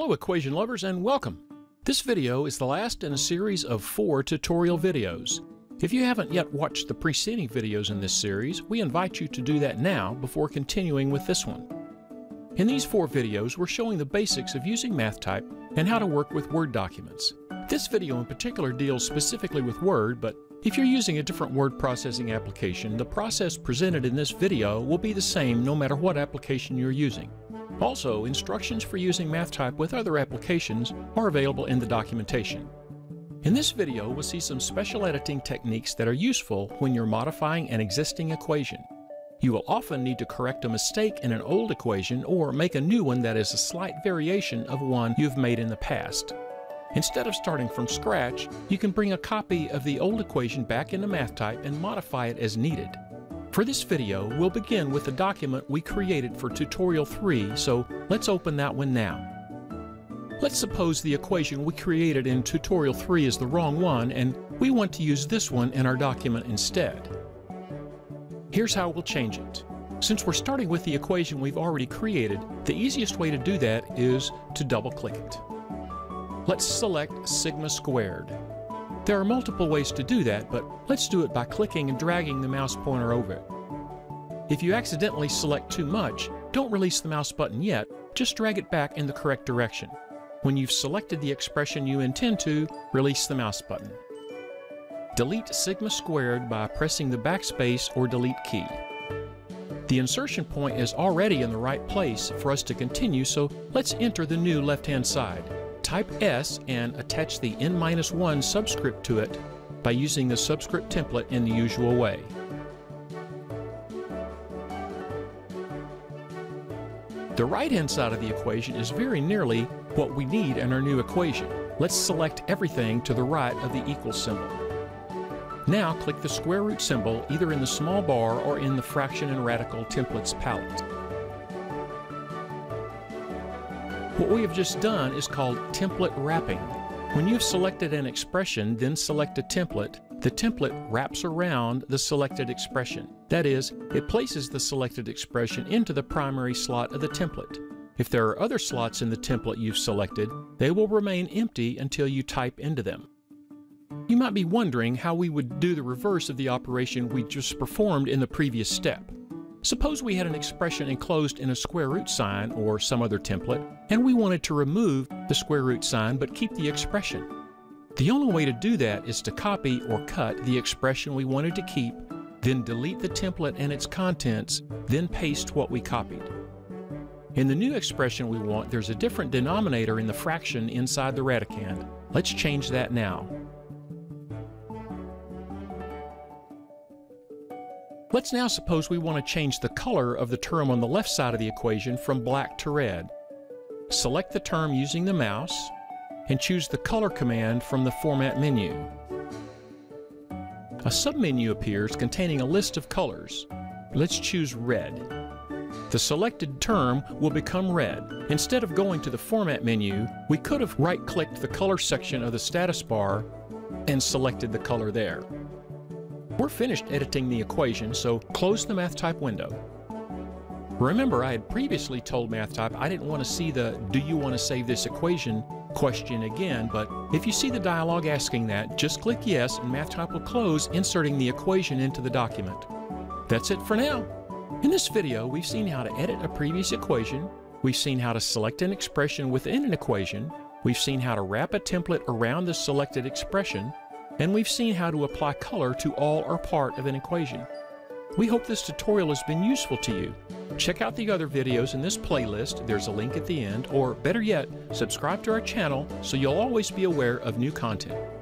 Hello equation lovers and welcome! This video is the last in a series of 4 tutorial videos. If you haven't yet watched the preceding videos in this series, we invite you to do that now before continuing with this one. In these 4 videos, we're showing the basics of using MathType and how to work with Word documents. This video in particular deals specifically with Word, but if you're using a different word processing application, the process presented in this video will be the same no matter what application you're using. Also, instructions for using MathType with other applications are available in the documentation. In this video, we'll see some special editing techniques that are useful when you're modifying an existing equation. You will often need to correct a mistake in an old equation or make a new one that is a slight variation of one you've made in the past. Instead of starting from scratch, you can bring a copy of the old equation back into MathType and modify it as needed. For this video, we'll begin with the document we created for Tutorial 3, so let's open that one now. Let's suppose the equation we created in Tutorial 3 is the wrong one, and we want to use this one in our document instead. Here's how we'll change it. Since we're starting with the equation we've already created, the easiest way to do that is to double-click it. Let's select sigma squared. There are multiple ways to do that, but let's do it by clicking and dragging the mouse pointer over it. If you accidentally select too much, don't release the mouse button yet, just drag it back in the correct direction. When you've selected the expression you intend to, release the mouse button. Delete sigma squared by pressing the backspace or delete key. The insertion point is already in the right place for us to continue, so let's enter the new left-hand side. Type S and attach the n-1 subscript to it by using the subscript template in the usual way. The right-hand side of the equation is very nearly what we need in our new equation. Let's select everything to the right of the equal symbol. Now click the square root symbol either in the small bar or in the fraction and radical templates palette. What we have just done is called template wrapping. When you've selected an expression, then select a template, the template wraps around the selected expression. That is, it places the selected expression into the primary slot of the template. If there are other slots in the template you've selected, they will remain empty until you type into them. You might be wondering how we would do the reverse of the operation we just performed in the previous step. Suppose we had an expression enclosed in a square root sign or some other template, and we wanted to remove the square root sign but keep the expression. The only way to do that is to copy or cut the expression we wanted to keep, then delete the template and its contents, then paste what we copied. In the new expression we want, there's a different denominator in the fraction inside the radicand. Let's change that now. Let's now suppose we want to change the color of the term on the left side of the equation from black to red. Select the term using the mouse and choose the color command from the Format menu. A submenu appears containing a list of colors. Let's choose red. The selected term will become red. Instead of going to the Format menu, we could have right-clicked the color section of the status bar and selected the color there. We're finished editing the equation, so close the MathType window. Remember, I had previously told MathType I didn't want to see the "Do you want to save this equation?" question again, but if you see the dialog asking that, just click yes and MathType will close, inserting the equation into the document. That's it for now. In this video, we've seen how to edit a previous equation, we've seen how to select an expression within an equation, we've seen how to wrap a template around the selected expression, and we've seen how to apply color to all or part of an equation. We hope this tutorial has been useful to you. Check out the other videos in this playlist, there's a link at the end, or better yet, subscribe to our channel so you'll always be aware of new content.